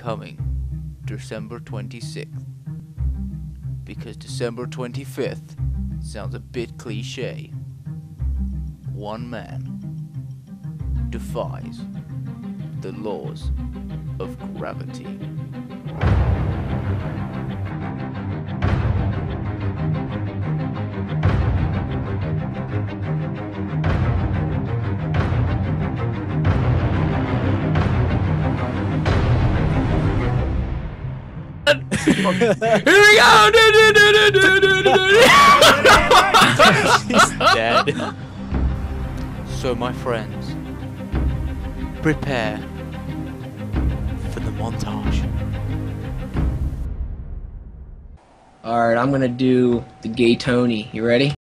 coming December 26th. Because December 25th sounds a bit cliche. One man defies the laws of gravity. Here we go! He's dead. So my friends, prepare for the montage. Alright, I'm gonna do the gay Tony. You ready?